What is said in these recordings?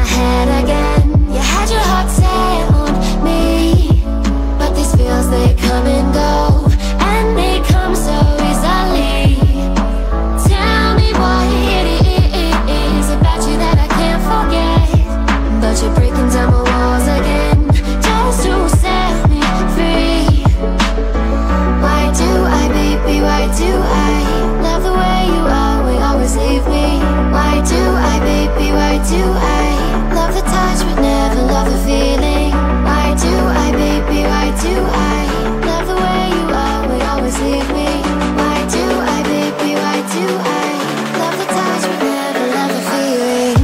my head again. You had your heart set on me, but these feels, they come and go, and they come so easily. Tell me what it is about you that I can't forget, but you're breaking down my walls again, just to set me free. Why do I, baby, why do I love the way you always leave me? Why do I, baby, why do I love the touch but never love the feeling? Why do I, baby, why do I love the way you always leave me? Why do I, baby, why do I love the touch but never love the feeling?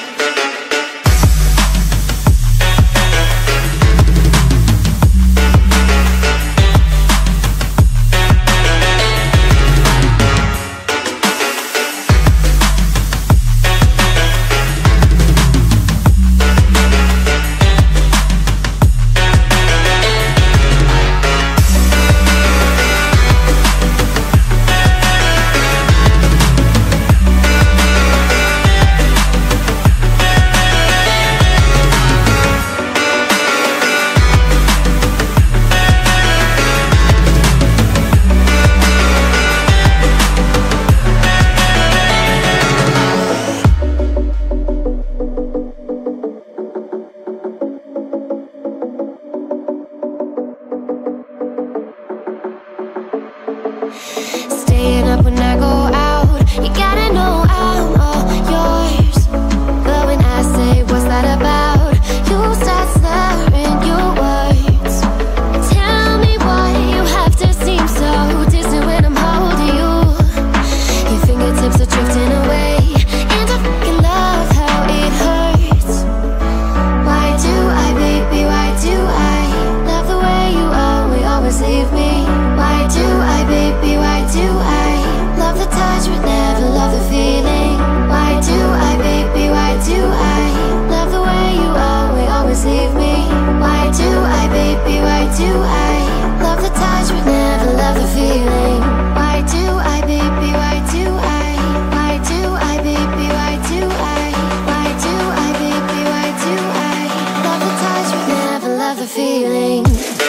Staying up when I go out, you gotta know I'm all yours. But when I say what's that about, you start slurring your words. Tell me why you have to seem so distant when I'm holding you. Your fingertips are drifting away, and I fucking love how it hurts. Why do I, baby, why do I love the way you always leave me? Why do I, baby, why do I love the touch but never love the feeling? Why do I, baby, why do I love the way you always leave me? Why do I, baby, why do I love the touch but never love the feeling? Why do I, baby, why do I? Why do I, baby, why do I? Why do I, baby, why do I love the touch but never love the feeling?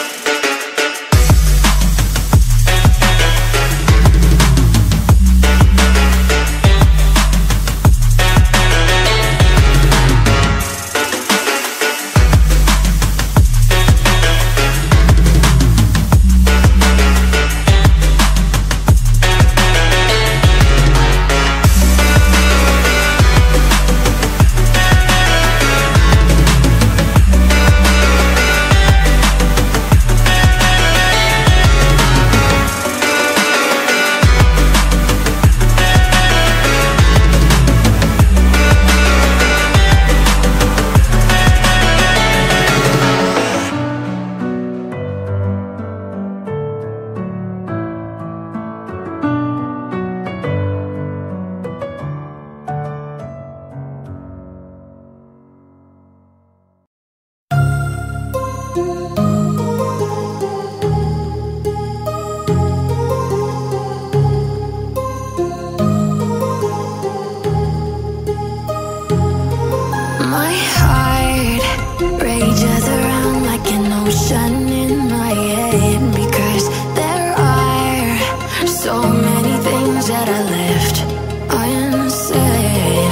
My heart rages around like an ocean in my head, because there are so many things that I left unsaid.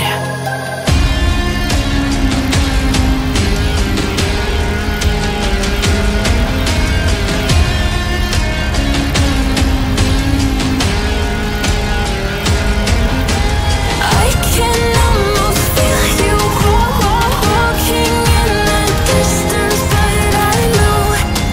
I can almost feel you walking in the distance, but I know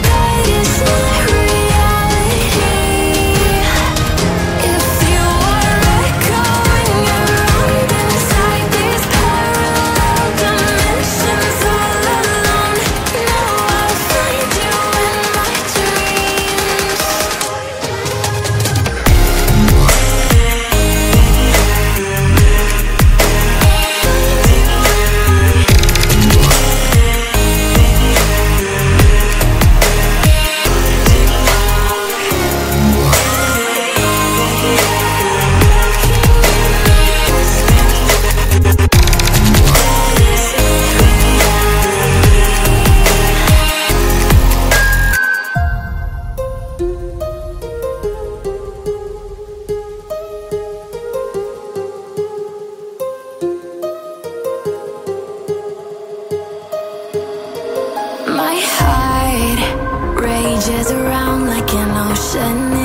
heart rages around like an ocean